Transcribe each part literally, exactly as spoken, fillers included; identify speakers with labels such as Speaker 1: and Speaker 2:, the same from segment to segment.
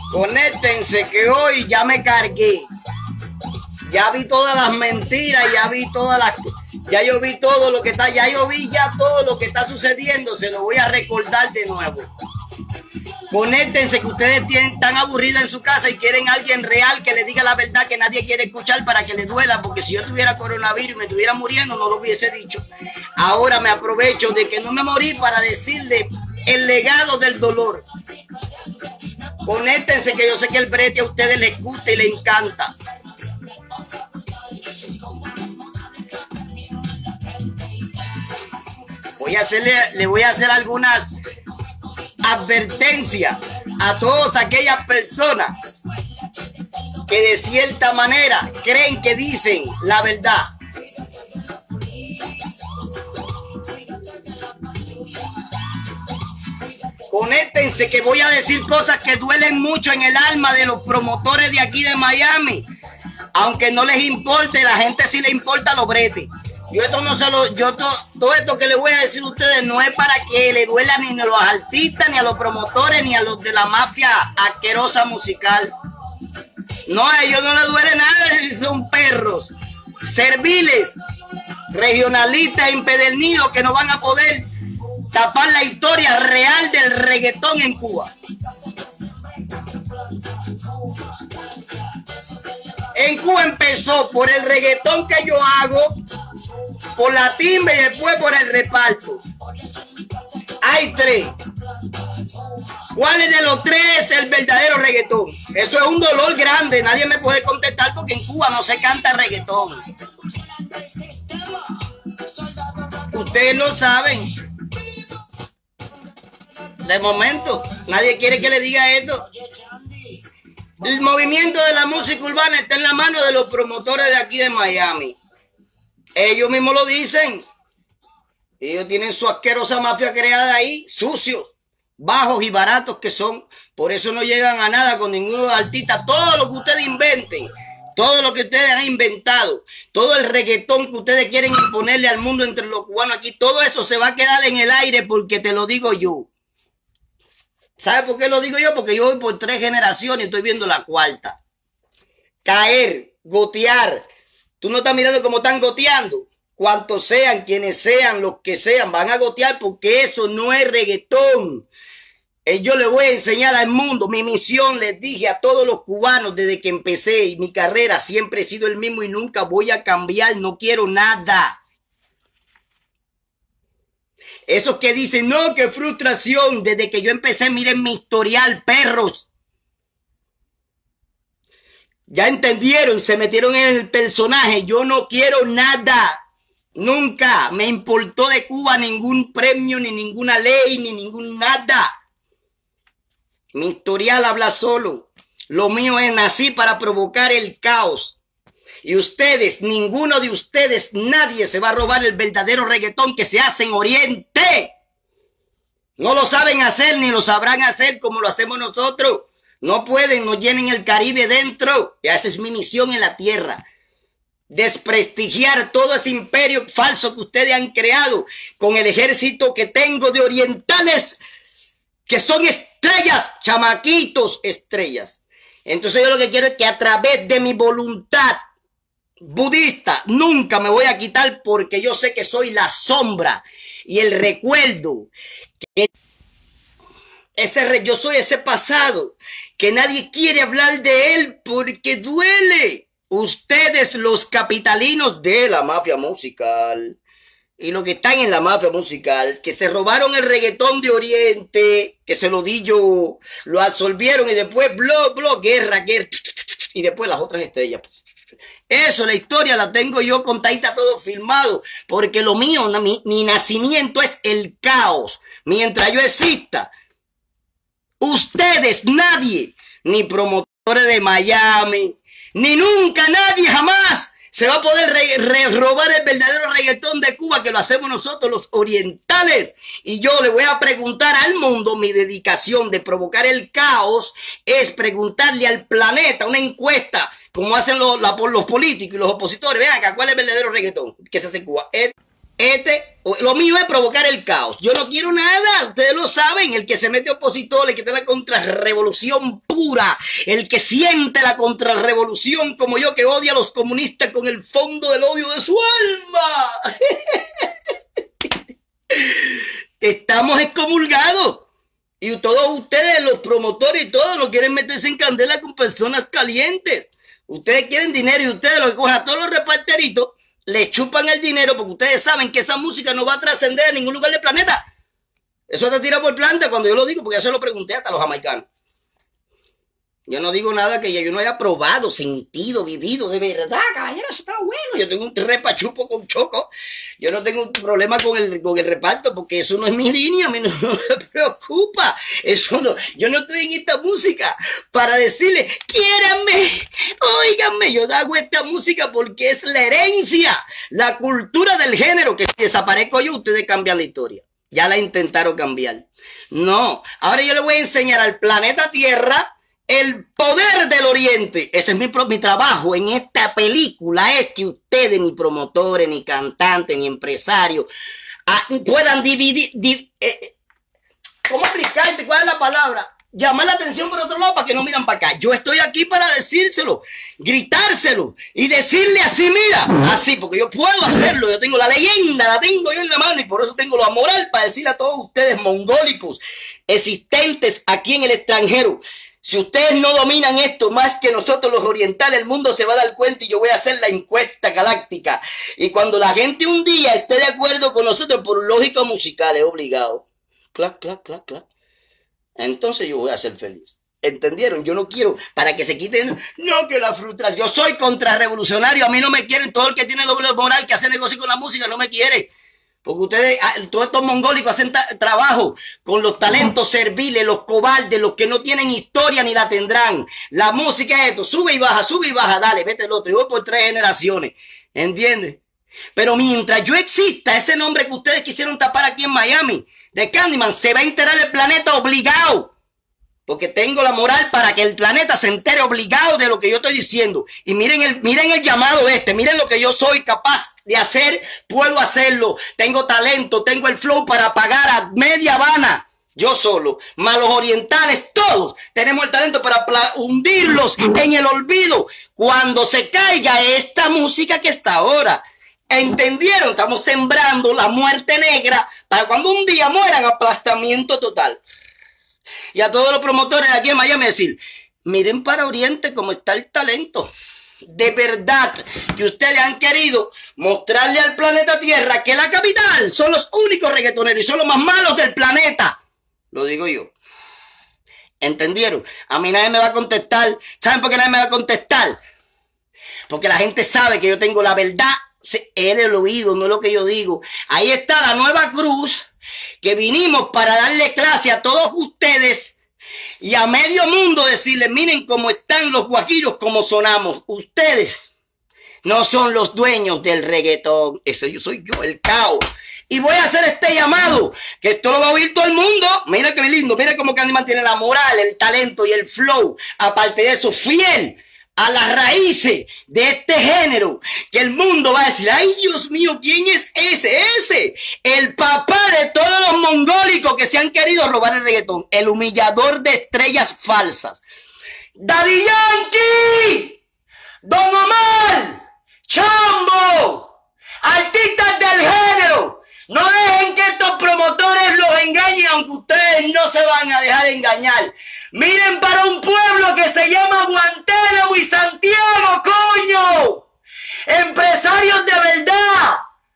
Speaker 1: Conéctense que hoy ya me cargué. Ya vi todas las mentiras, ya vi todas las... Ya yo vi todo lo que está, ya yo vi ya todo lo que está sucediendo. Se lo voy a recordar de nuevo. Conéctense que ustedes tienen tan aburridos en su casa y quieren a alguien real que le diga la verdad que nadie quiere escuchar para que les duela, porque si yo tuviera coronavirus y me estuviera muriendo no lo hubiese dicho. Ahora me aprovecho de que no me morí para decirle el legado del dolor. Conéctense que yo sé que el brete a ustedes les gusta y les encanta. Voy a hacerle, le voy a hacer algunas advertencias a todas aquellas personas que de cierta manera creen que dicen la verdad. Conéctense que voy a decir cosas que duelen mucho en el alma de los promotores de aquí de Miami. Aunque no les importe, la gente sí le importa los bretes. Yo esto no se lo, yo to, todo esto que les voy a decir a ustedes no es para que le duela ni a los artistas, ni a los promotores, ni a los de la mafia asquerosa musical. No, a ellos no les duele nada, son perros, serviles, regionalistas empedernidos que no van a poder tapar la historia real del reggaetón en Cuba. En Cuba empezó por el reggaetón que yo hago, por la timba y después por el reparto. Hay tres. ¿Cuál es de los tres es el verdadero reggaetón? Eso es un dolor grande. Nadie me puede contestar porque en Cuba no se canta reggaetón. Ustedes lo saben. De momento, nadie quiere que le diga esto. El movimiento de la música urbana está en la mano de los promotores de aquí de Miami. Ellos mismos lo dicen. Ellos tienen su asquerosa mafia creada ahí, sucios, bajos y baratos que son. Por eso no llegan a nada con ninguno artista. Todo lo que ustedes inventen, todo lo que ustedes han inventado, todo el reggaetón que ustedes quieren imponerle al mundo entre los cubanos aquí, todo eso se va a quedar en el aire porque te lo digo yo. ¿Sabe por qué lo digo yo? Porque yo voy por tres generaciones y estoy viendo la cuarta. Caer, gotear. Tú no estás mirando cómo están goteando. Cuantos sean, quienes sean, los que sean, van a gotear porque eso no es reggaetón. Yo les voy a enseñar al mundo. Mi misión, les dije a todos los cubanos desde que empecé y mi carrera siempre he sido el mismo y nunca voy a cambiar. No quiero nada. Esos que dicen, no, qué frustración. Desde que yo empecé, miren mi historial, perros. Ya entendieron, se metieron en el personaje. Yo no quiero nada. Nunca me importó de Cuba ningún premio, ni ninguna ley, ni ningún nada. Mi historial habla solo. Lo mío es nací para provocar el caos. Y ustedes, ninguno de ustedes, nadie se va a robar el verdadero reggaetón que se hace en Oriente. No lo saben hacer ni lo sabrán hacer como lo hacemos nosotros. No pueden, no llenen el Caribe dentro. Y esa es mi misión en la tierra. Desprestigiar todo ese imperio falso que ustedes han creado con el ejército que tengo de orientales que son estrellas, chamaquitos estrellas. Entonces yo lo que quiero es que a través de mi voluntad budista nunca me voy a quitar porque yo sé que soy la sombra y el recuerdo que ese, yo soy ese pasado que nadie quiere hablar de él porque duele. Ustedes los capitalinos de la mafia musical y los que están en la mafia musical que se robaron el reggaetón de Oriente, que se lo di yo, lo absorbieron y después blo, blo, guerra, guerra y después las otras estrellas. Eso, la historia la tengo yo contadita, todo filmado, porque lo mío, mi, mi nacimiento es el caos. Mientras yo exista, ustedes, nadie, ni promotores de Miami, ni nunca, nadie, jamás se va a poder re, re, robar el verdadero reggaetón de Cuba, que lo hacemos nosotros los orientales. Y yo le voy a preguntar al mundo, mi dedicación de provocar el caos es preguntarle al planeta, una encuesta, como hacen los, la, los políticos y los opositores. Vean acá, ¿cuál es el verdadero reggaetón que se hace en Cuba? El Este, lo mío es provocar el caos. Yo no quiero nada, ustedes lo saben. El que se mete opositor, el que está en la contrarrevolución pura, el que siente la contrarrevolución como yo, que odia a los comunistas con el fondo del odio de su alma. Estamos excomulgados. Y todos ustedes, los promotores y todos, no quieren meterse en candela con personas calientes. Ustedes quieren dinero y ustedes lo que cogen a todos los reparteritos, le chupan el dinero porque ustedes saben que esa música no va a trascender a ningún lugar del planeta. Eso está tirado por planta cuando yo lo digo, porque ya se lo pregunté hasta a los jamaicanos. Yo no digo nada que yo no haya probado, sentido, vivido, de verdad, caballero, eso está bueno. Yo tengo un repachupo con choco. Yo no tengo un problema con el, con el reparto, porque eso no es mi línea, a mí no, no me preocupa. Eso no, yo no estoy en esta música para decirle, quiéranme, óiganme. Yo hago esta música porque es la herencia, la cultura del género, que si desaparezco yo, ustedes cambian la historia. Ya la intentaron cambiar. No, ahora yo le voy a enseñar al planeta Tierra el poder del Oriente. Ese es mi, mi trabajo en esta película, es que ustedes, ni promotores, ni cantantes, ni empresarios, ah, puedan dividir, di, eh, ¿cómo explicarte? ¿Cuál es la palabra? Llamar la atención por otro lado para que no miran para acá. Yo estoy aquí para decírselo, gritárselo y decirle así, mira, así, porque yo puedo hacerlo. Yo tengo la leyenda, la tengo yo en la mano y por eso tengo la moral para decirle a todos ustedes mongólicos existentes aquí en el extranjero. Si ustedes no dominan esto más que nosotros los orientales, el mundo se va a dar cuenta y yo voy a hacer la encuesta galáctica. Y cuando la gente un día esté de acuerdo con nosotros por lógica musical, es obligado. Clac, clac, clac, clac. Entonces yo voy a ser feliz. ¿Entendieron? Yo no quiero para que se quiten, no que la frustración. Yo soy contrarrevolucionario, a mí no me quieren. Todo el que tiene doble moral, que hace negocio con la música, no me quiere. Porque ustedes, todos estos mongólicos hacen trabajo con los talentos serviles, los cobardes, los que no tienen historia ni la tendrán. La música es esto, sube y baja, sube y baja, dale, vete el otro. Y voy por tres generaciones, ¿entiendes? Pero mientras yo exista, ese nombre que ustedes quisieron tapar aquí en Miami, de Candyman, se va a enterar el planeta obligado. Porque tengo la moral para que el planeta se entere obligado de lo que yo estoy diciendo. Y miren el, miren el llamado este, miren lo que yo soy capaz de hacer, puedo hacerlo. Tengo talento, tengo el flow para pagar a media Habana. Yo solo, más los orientales, todos tenemos el talento para hundirlos en el olvido cuando se caiga esta música que está ahora. ¿Entendieron? Estamos sembrando la muerte negra para cuando un día mueran, aplastamiento total. Y a todos los promotores de aquí en Miami decir, miren para Oriente cómo está el talento. De verdad que ustedes han querido mostrarle al planeta Tierra que la capital son los únicos reggaetoneros y son los más malos del planeta. Lo digo yo. ¿Entendieron? A mí nadie me va a contestar. ¿Saben por qué nadie me va a contestar? Porque la gente sabe que yo tengo la verdad en el oído, no es lo que yo digo. Ahí está la nueva cruz que vinimos para darle clase a todos ustedes y a medio mundo decirles, miren cómo están los guajiros, cómo sonamos. Ustedes no son los dueños del reggaetón. Ese yo soy yo, el caos. Y voy a hacer este llamado, que esto lo va a oír todo el mundo. Mira qué lindo, mira cómo Candyman tiene la moral, el talento y el flow. Aparte de eso, fiel a las raíces de este género, que el mundo va a decir, ay Dios mío, ¿quién es ese? Ese, el papá de todos los mongólicos que se han querido robar el reggaetón, el humillador de estrellas falsas. Daddy Yankee, Don Omar, Chombo, artistas del género, no dejen que estos promotores los engañen, aunque ustedes no se van a dejar engañar. Miren para un pueblo que se llama Guantánamo y Santiago, coño. Empresarios de verdad.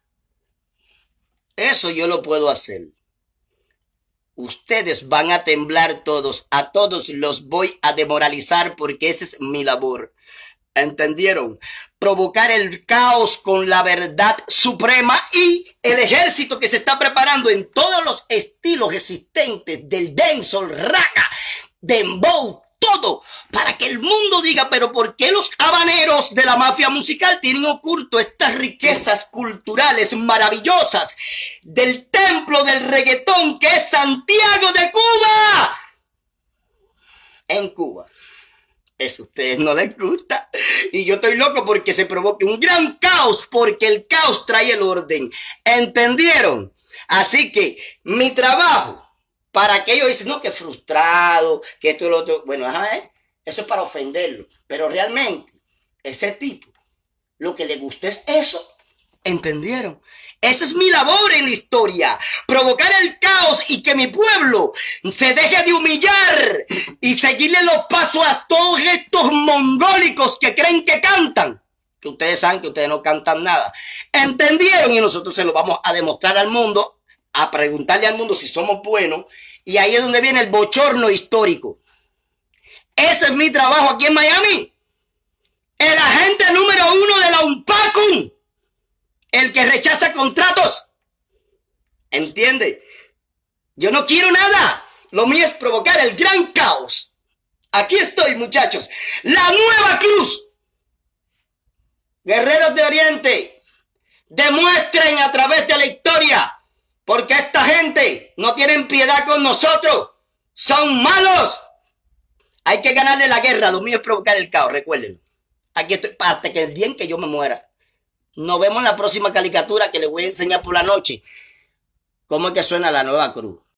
Speaker 1: Eso yo lo puedo hacer. Ustedes van a temblar todos. A todos los voy a demoralizar porque esa es mi labor. ¿Entendieron? Provocar el caos con la verdad suprema y el ejército que se está preparando en todos los estilos existentes del dancehall, raga, dembow, todo, para que el mundo diga, pero ¿por qué los habaneros de la mafia musical tienen oculto estas riquezas culturales maravillosas del templo del reggaetón que es Santiago de Cuba? En Cuba. Eso a ustedes no les gusta. Y yo estoy loco porque se provoque un gran caos, porque el caos trae el orden. ¿Entendieron? Así que mi trabajo, para que ellos dicen, no, que frustrado, que esto y lo otro. Bueno, ajá, ¿eh? Eso es para ofenderlo. Pero realmente, ese tipo, lo que le gusta es eso. ¿Entendieron? Esa es mi labor en la historia, provocar el caos y que mi pueblo se deje de humillar y seguirle los pasos a todos estos mongólicos que creen que cantan, que ustedes saben que ustedes no cantan nada. ¿Entendieron? Y nosotros se lo vamos a demostrar al mundo, a preguntarle al mundo si somos buenos, y ahí es donde viene el bochorno histórico. Ese es mi trabajo aquí en Miami. El agente número uno de la UNPACUM. El que rechaza contratos. ¿Entiende? Yo no quiero nada. Lo mío es provocar el gran caos. Aquí estoy, muchachos. La nueva cruz. Guerreros de Oriente, demuestren a través de la historia, porque esta gente no tienen piedad con nosotros. Son malos. Hay que ganarle la guerra. Lo mío es provocar el caos, recuérdenlo. Aquí estoy hasta que el día en que yo me muera. Nos vemos en la próxima caricatura que les voy a enseñar por la noche cómo es que suena la nueva cruz.